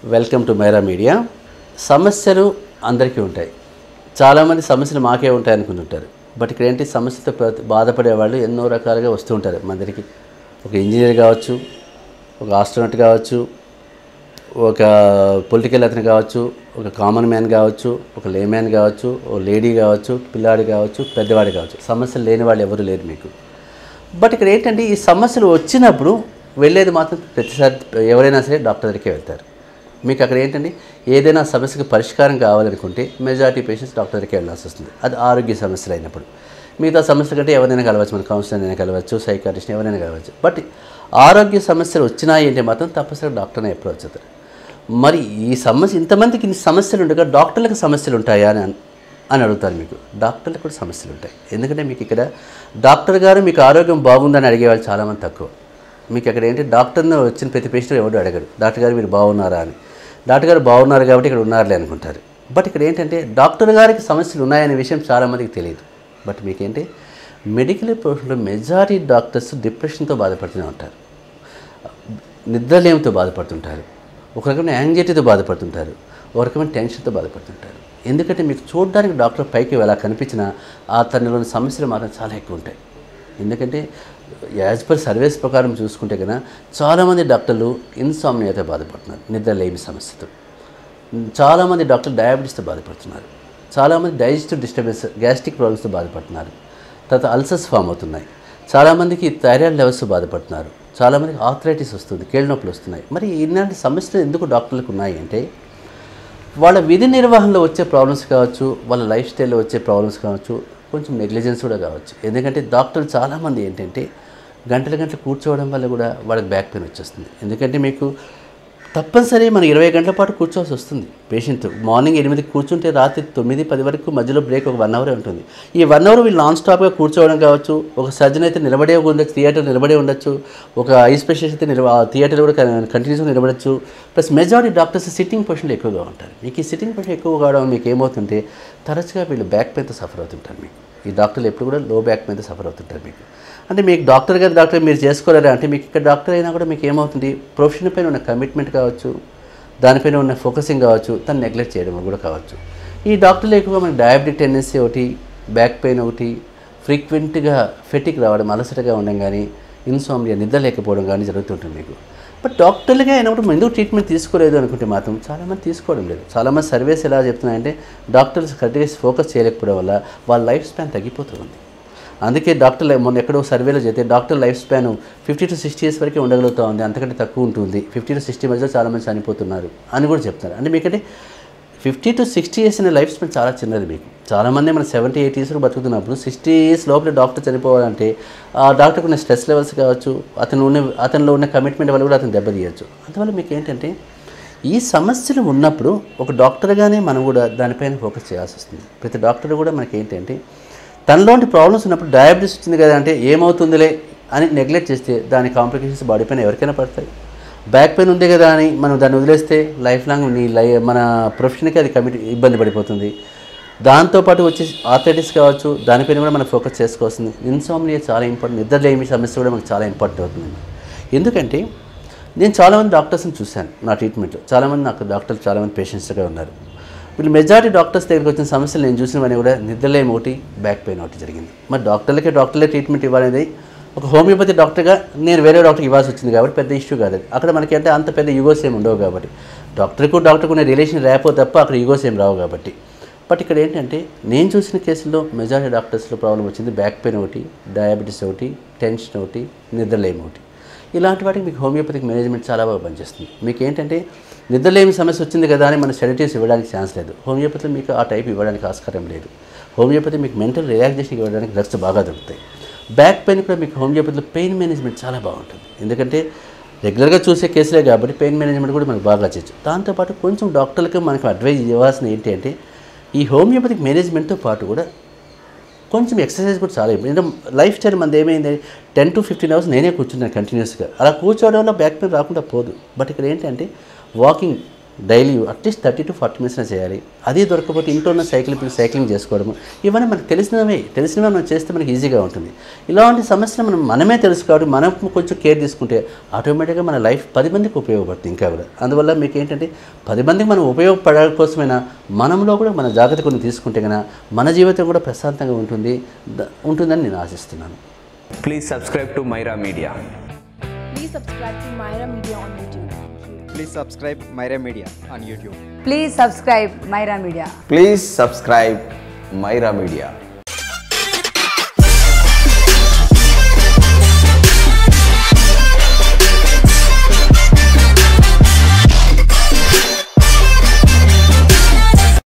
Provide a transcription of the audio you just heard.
Welcome to Myra media. సమస్యలు అందరికీ ఉంటాయి. చాలామంది సమస్యలు మాకే ఉంటాయి అనుకుంటుంటారు. బట్ ఇక్కడ ఏంటి, సమస్యతో బాధపడే వాళ్ళు ఎన్నో రకాలుగా వస్తూ ఉంటారు మన దగ్గరికి. ఒక ఇంజనీర్ కావచ్చు, ఒక ఆస్ట్రోనట్ కావచ్చు, ఒక పొలిటికల్ అతను కావచ్చు, ఒక కామన్ మ్యాన్ కావచ్చు, ఒక లేమ్యాన్ కావచ్చు, ఓ లేడీ కావచ్చు, పిల్లాడు కావచ్చు, పెద్దవాడు కావచ్చు. సమస్యలు లేని వాళ్ళు ఎవరు లేరు మీకు. బట్ ఇక్కడ ఏంటంటే, ఈ సమస్యలు వచ్చినప్పుడు వెళ్ళేది మాత్రం ప్రతిసారి ఎవరైనా సరే డాక్టర్ దగ్గరికి వెళ్తారు. మీకు అక్కడ ఏంటంటే, ఏదైనా సమస్యకు పరిష్కారం కావాలనుకుంటే మెజారిటీ పేషెంట్స్ డాక్టర్ దగ్గరికి వెళ్ళాల్సి వస్తుంది. అది ఆరోగ్య సమస్యలు అయినప్పుడు. మిగతా సమస్యల కంటే ఎవరైనా కలవచ్చు, మన కౌన్సిలర్ అయినా కలవచ్చు, సైకాట్రిస్ట్ ఎవరైనా కలవచ్చు. బట్ ఆరోగ్య సమస్యలు వచ్చినాయి అంటే మాత్రం తప్పనిసరిగా డాక్టర్ని అప్రోచ్ అవుతారు. మరి ఈ సమస్య, ఇంతమందికి ఇన్ని సమస్యలు ఉండగా డాక్టర్లకు సమస్యలు ఉంటాయా అని అడుగుతారు. మీకు డాక్టర్లకు కూడా సమస్యలు ఉంటాయి. ఎందుకంటే మీకు ఇక్కడ డాక్టర్ గారు మీకు ఆరోగ్యం బాగుందని అడిగేవాళ్ళు చాలామంది తక్కువ. మీకు అక్కడ ఏంటి, డాక్టర్ని వచ్చిన ప్రతి పేషెంట్ ఎవరు అడగడు, డాక్టర్ గారు మీరు బాగున్నారా అని. డాక్టర్ గారు బాగున్నారు కాబట్టి ఇక్కడ ఉన్నారులే అనుకుంటారు. బట్ ఇక్కడ ఏంటంటే, డాక్టర్ గారికి సమస్యలు ఉన్నాయనే విషయం చాలామందికి తెలియదు. బట్ మీకేంటి, మెడికల్ ప్రొఫెషన్లో మెజారిటీ డాక్టర్స్ డిప్రెషన్తో బాధపడుతూనే ఉంటారు, నిద్రలేమితో బాధపడుతుంటారు, ఒక రకమైన యాంగ్జైటీతో బాధపడుతుంటారు, ఒక రకమైన టెన్షన్తో బాధపడుతుంటారు. ఎందుకంటే మీకు చూడడానికి డాక్టర్ పైకి ఎలా కనిపించినా తనలోని సమస్యలు మాత్రం చాలా ఎక్కువ ఉంటాయి. ఎందుకంటే యాజ్ పర్ సర్వేస్ ప్రకారం చూసుకుంటే కన్నా చాలామంది డాక్టర్లు ఇన్సామ్నియాతో బాధపడుతున్నారు, నిద్రలేమి సమస్యతో. చాలామంది డాక్టర్లు డయాబెటీస్తో బాధపడుతున్నారు. చాలామంది డైజెస్టివ్ డిస్టర్బెన్స్, గ్యాస్ట్రిక్ ప్రాబ్లమ్స్తో బాధపడుతున్నారు. తర్వాత అల్సర్స్ ఫామ్ అవుతున్నాయి. చాలామందికి థైరాయిడ్ లెవెల్స్తో బాధపడుతున్నారు. చాలామందికి ఆర్థరైటిస్ వస్తుంది, కీళ్ళ నొప్పులు వస్తున్నాయి. మరి ఇలాంటి సమస్యలు ఎందుకు డాక్టర్లకు ఉన్నాయి అంటే, వాళ్ళ విధి నిర్వహణలో వచ్చే ప్రాబ్లమ్స్ కావచ్చు, వాళ్ళ లైఫ్ స్టైల్లో వచ్చే ప్రాబ్లమ్స్ కావచ్చు, కొంచెం నెగ్లిజెన్స్ కూడా కావచ్చు. ఎందుకంటే డాక్టర్లు చాలామంది ఏంటంటే గంటలు కూర్చోవడం వల్ల కూడా వాళ్ళకి బ్యాక్ పెయిన్ వచ్చేస్తుంది. ఎందుకంటే మీకు తప్పనిసరి మనం 20 గంటల పాటు కూర్చోవాల్సి వస్తుంది. పేషెంట్ మార్నింగ్ 8కి కూర్చుంటే రాత్రి 9-10 వరకు మధ్యలో బ్రేక్ ఒక 1 అవరే ఉంటుంది. ఈ 1 అవర్ వీళ్ళు నాన్ స్టాప్గా కూర్చోవడం కావచ్చు. ఒక సర్జన్ అయితే నిలబడే ఉండొచ్చు, థియేటర్ నిలబడే ఉండొచ్చు. ఒక ఐ స్పెషలిస్ట్ అయితే థియేటర్ కూడా కంటిన్యూస్గా నిలబడచ్చు. ప్లస్ మెజారిటీ డాక్టర్స్ సిట్టింగ్ పొజిషన్లో ఎక్కువగా ఉంటారు. మీకు ఈ సిట్టింగ్ పొజిషన్ ఎక్కువ కావడం మీకు ఏమవుతుంటే, తరచుగా వీళ్ళు బ్యాక్ పెయిన్తో సఫర్ అవుతుంటారు. మీకు ఈ డాక్టర్లు ఎప్పుడు కూడా లో బ్యాక్ పెయిన్తో సఫర్ అవుతుంటారు. మీకు అంటే మీకు డాక్టర్ మీరు చేసుకోలేరా అంటే, మీకు ఇక్కడ డాక్టర్ అయినా కూడా మీకు ఏమవుతుంది, ప్రొఫెషన్ పైన ఉన్న కమిట్మెంట్ కావచ్చు, దానిపైన ఉన్న ఫోకసింగ్ కావచ్చు, తను నెగ్లెక్ట్ చేయడం కూడా కావచ్చు. ఈ డాక్టర్లు ఎక్కువగా మనకి డయాబెటిక్ టెండెన్సీ ఒకటి, బ్యాక్ పెయిన్ ఒకటి, ఫ్రీక్వెంట్గా ఫెటిక్ రావడం, అలసటగా ఉండడం కానీ, ఇన్సామ్నియా, నిద్ర లేకపోవడం కానీ జరుగుతుంటుంది మీకు. బట్ డాక్టర్లుగా అయినప్పుడు మనం ఎందుకు ట్రీట్మెంట్ తీసుకోలేదు అనుకుంటే మాత్రం చాలామంది తీసుకోవడం లేదు. చాలామంది సర్వేస్ ఎలా చెప్తున్నాయంటే, డాక్టర్స్ కరెక్ట్గా ఫోకస్ చేయలేకపోవడం వల్ల వాళ్ళ లైఫ్ స్పాన్ తగ్గిపోతుంది. అందుకే డాక్టర్లు మొన్న ఎక్కడో సర్వేలో చేస్తే doctor life span 50 to 60 years వరకే ఉండగలుగుతూ ఉంది, అంతకంటే తక్కువ ఉంటుంది. 50 to 60 మధ్యలో చాలామంది చనిపోతున్నారు అని కూడా చెప్తున్నారు. అంటే మీకంటే 50 to 60 years అనే లైఫ్ స్పాన్ చాలా చిన్నది. మీకు చాలామంది మన 70-80 years బతుకుతున్నప్పుడు 60 years లోపల డాక్టర్ చనిపోవాలంటే ఆ డాక్టర్కి ఉన్న స్ట్రెస్ లెవెల్స్ కావచ్చు, అతనిలో ఉన్న కమిట్మెంట్ వల్ల కూడా అతను దెబ్బతీయచ్చు. అందువల్ల మీకు ఏంటంటే, ఈ సమస్యలు ఉన్నప్పుడు ఒక డాక్టర్గానే మనం కూడా దానిపైన ఫోకస్ చేయాల్సి వస్తుంది. ప్రతి డాక్టర్ కూడా మనకి ఏంటంటే, తనలోంటి ప్రాబ్లమ్స్ ఉన్నప్పుడు డయాబెటీస్ వచ్చింది కదా అంటే ఏమవుతుందిలే అని నెగ్లెక్ట్ చేస్తే దాని కాంప్లికేషన్స్ బాడీ పైన ఎవరికైనా పడతాయి. బ్యాక్ పెయిన్ ఉంది కదా అని మనం దాన్ని వదిలేస్తే లైఫ్ లాంగ్ మన ప్రొఫెషన్కి అది ఇబ్బంది పడిపోతుంది. దాంతోపాటు వచ్చి ఆర్థరైటిస్ కావచ్చు, దానిపైన కూడా మనం ఫోకస్ చేసుకోవాల్సింది. ఇన్సామ్నియా చాలా ఇంపార్టెంట్, నిద్రలేమి సమస్య కూడా మనకు చాలా ఇంపార్టెంట్ అవుతుంది. ఎందుకంటే నేను చాలామంది డాక్టర్స్ని చూశాను నా ట్రీట్మెంట్లో. చాలామంది నాకు డాక్టర్లు చాలామంది పేషెంట్స్గా ఉన్నారు. వీళ్ళు మెజారిటీ డాక్టర్స్ దగ్గరికి వచ్చిన సమస్యలు నేను చూసినవన్నీ కూడా నిద్రలేమి ఒకటి, బ్యాక్ పెయిన్ ఒకటి జరిగింది. మరి డాక్టర్లే ట్రీట్మెంట్ ఇవ్వాలనేది ఒక హోమియోపతి డాక్టర్గా నేను వేరే డాక్టర్కి ఇవ్వాల్సి వచ్చింది కాబట్టి పెద్ద ఇష్యూ కాదు. అక్కడ మనకి అంటే అంత పెద్ద ఈగోస్ ఏమి ఉండవు కాబట్టి, డాక్టర్కు ఉన్న రిలేషన్ రేపో తప్ప అక్కడ ఈగోస్ ఏమి రావు కాబట్టి. బట్ ఇక్కడ ఏంటంటే, నేను చూసిన కేసుల్లో మెజారిటీ డాక్టర్స్లో ప్రాబ్లం వచ్చింది బ్యాక్ పెయిన్ ఒకటి, డయాబెటీస్ ఒకటి, టెన్షన్ ఒకటి, నిద్రలేమి ఒకటి. ఇలాంటి వాటికి మీకు హోమియోపతిక్ మేనేజ్మెంట్ చాలా బాగా పనిచేస్తుంది. మీకు ఏంటంటే, నిద్రలేమి సమస్య వచ్చింది కదా అని మన సెడేటివ్స్ ఇవ్వడానికి ఛాన్స్ లేదు. హోమియోపతి మీకు ఆ టైప్ ఇవ్వడానికి ఆస్కారం లేదు. హోమియోపతి మీకు మెంటల్ రిలాక్సేషన్ ఇవ్వడానికి డ్రగ్స్ బాగా దొరుకుతాయి. బ్యాక్ పెయిన్ కూడా మీకు హోమియోపతిలో పెయిన్ మేనేజ్మెంట్ చాలా బాగుంటుంది. ఎందుకంటే రెగ్యులర్గా చూసే కేసులే కాబట్టి పెయిన్ మేనేజ్మెంట్ కూడా మనకు బాగా చేయొచ్చు. దాంతోపాటు కొంచెం డాక్టర్లకు మనకు అడ్వైజ్ ఇవ్వాల్సిన ఏంటి అంటే, ఈ హోమియోపతిక్ మేనేజ్మెంట్తో పాటు కూడా కొంచెం ఎక్సర్సైజ్ కూడా చాలా ఇంపార్టెంట్. లైఫ్ స్టైల్ మనది ఏమైంది, 10 to 15 hours నేనే కూర్చున్నాను కంటిన్యూస్గా. అలా కూర్చోవడం వల్ల బ్యాక్ పెయిన్ రాకుండా పోదు. బట్ ఇక్కడ ఏంటంటే, walking daily at least 30 to 40 minutes చేయాలి. అది దొరకకపోతే ఇంట్లో ఉన్న సైక్లింగ్ చేసుకోవడము, ఇవన్నీ మనకు తెలిసినవి మనం చేస్తే మనకి ఈజీగా ఉంటుంది. ఇలాంటి సమస్యలు మనమే తెలుసుకోవాలి, మనం కొంచెం కేర్ తీసుకుంటే ఆటోమేటిక్గా మన లైఫ్ 10 మందికి ఉపయోగపడుతుంది ఇంకా కూడా. అందువల్ల మీకు ఏంటంటే 10 మందికి మనం ఉపయోగపడాల కోసమైనా మనలో కూడా మన జాగ్రత్త కొన్ని తీసుకుంటే కనుక మన జీవితం కూడా ప్రశాంతంగా ఉంటుందని నేను ఆశిస్తున్నాను. Please subscribe to Myra Media. Please subscribe to Myra Media on YouTube. Please subscribe Myra Media on YouTube. Please subscribe Myra Media. Please subscribe Myra Media.